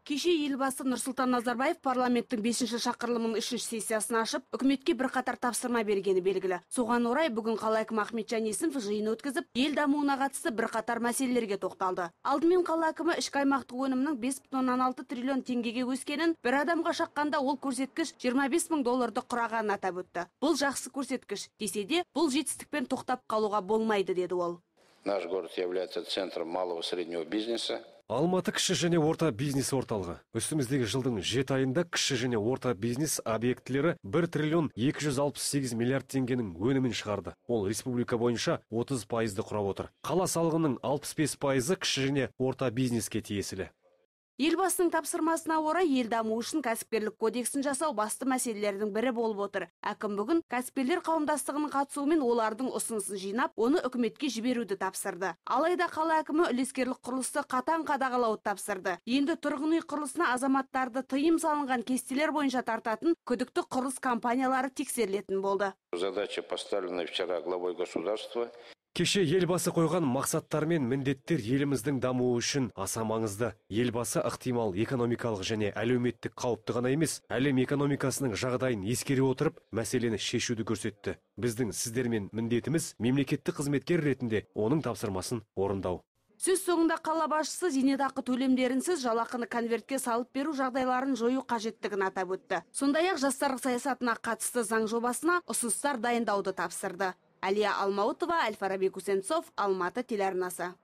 Кеше елбасы Нұрсұлтан Назарбаев парламенттің 5-ші шақырылымының 3-ші сессиясын ашып, үкіметке бірқатар тапсырма бергені белгілі. Соған орай бүгін қала әкімі Ахметжан Есімов жиын өткізіп, ел дамуына қатысты бірқатар мәселелерге тоқталды. Алдымен қала әкімі ішкі аймақтық өнімнің 5,6 триллион теңгеге өскенін, бір адамға шаққанда ол көрсеткіш 25 мың долларды құрағанын атап өтті. Бұл жақсы көрсеткіш, десе де, бұл жетістікпен тоқтап қалуға болмайды, деді ол. Наш город является центром малого и среднего бизнеса. Алматы кіші және орта бизнес орталығы. Үстіміздегі жылдың 7 айында кіші және орта бизнес объектілері 1 триллион 268 миллиард теңгенің өнімін шығарды. Ол республика бойынша 30%-ды құрап отыр. Қала салығының 65%-ы кіші және орта бизнеске тиесілі. Елбасының тапсырмасына орай ел дамуы үшін кәсіпкерлік кодексін жасау басты мәселелердің бірі болып отыр. Әкім бүгін кәсіпкерлер қауымдастығының қатысуымен олардың ұсынысын жинап, оны үкіметке жіберуді тапсырды. Алайда қала әкімі үлескерлік құрылысты қатаң қадағалауды тапсырды. Енді тұрғын үй құрылысына азаматтарды тыйым салынған кестелер бойынша тартатын күдікті құрылыс компаниялары тексерілетін болды. Задача, поставленная вчера главой государства. Кеше елбасы қойған мақсаттар мен міндеттер еліміздің дамуы үшін аса маңызды. Елбасы ықтимал экономикалық және әлеуметтік қауіпті ғана емес, әлем экономикасының жағдайын ескере отырып, мәселені шешуді көрсетті. Біздің сіздермен міндетіміз мемлекеттік қызметкер ретінде оның тапсырмасын орындау. Сөз соңында қала басшысы зейнетақы төлемдерінсіз жалақыны конвертке салып беру жағдайларын жою қажеттігін атап өтті. Сондай-ақ жастар саясатына қатысты заң жобасына ұсыныстар дайындауды тапсырды. Әлия Алмаутова, Әл-Фараби Кусенцов, Алматы телеарнасы.